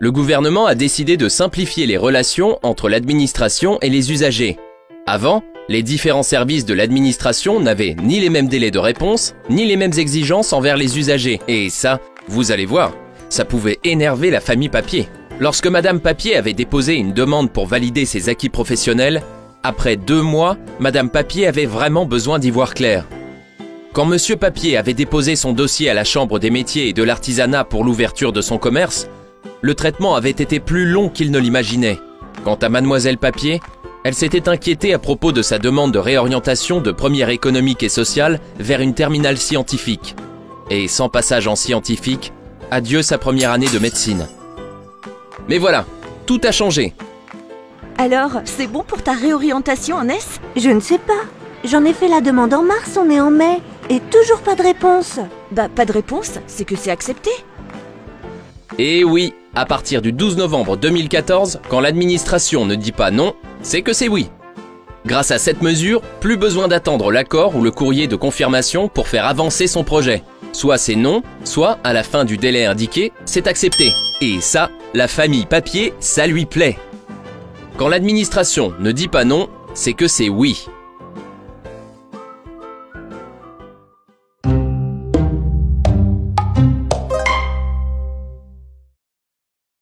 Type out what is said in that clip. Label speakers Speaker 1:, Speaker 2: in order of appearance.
Speaker 1: Le gouvernement a décidé de simplifier les relations entre l'administration et les usagers. Avant, les différents services de l'administration n'avaient ni les mêmes délais de réponse, ni les mêmes exigences envers les usagers. Et ça, vous allez voir, ça pouvait énerver la famille Papier. Lorsque Madame Papier avait déposé une demande pour valider ses acquis professionnels, après 2 mois, Madame Papier avait vraiment besoin d'y voir clair. Quand Monsieur Papier avait déposé son dossier à la Chambre des métiers et de l'artisanat pour l'ouverture de son commerce, le traitement avait été plus long qu'il ne l'imaginait. Quant à Mademoiselle Papier, elle s'était inquiétée à propos de sa demande de réorientation de première économique et sociale vers une terminale scientifique. Et sans passage en scientifique, adieu sa première année de médecine. Mais voilà, tout a changé.
Speaker 2: Alors, c'est bon pour ta réorientation en S?
Speaker 3: Je ne sais pas. J'en ai fait la demande en mars, on est en mai. Et toujours pas de réponse.
Speaker 2: Bah, pas de réponse, c'est que c'est accepté.
Speaker 1: Et oui, à partir du 12 novembre 2014, quand l'administration ne dit pas non, c'est que c'est oui. Grâce à cette mesure, plus besoin d'attendre l'accord ou le courrier de confirmation pour faire avancer son projet. Soit c'est non, soit à la fin du délai indiqué, c'est accepté. Et ça, la famille Papier, ça lui plaît. Quand l'administration ne dit pas non, c'est que c'est oui.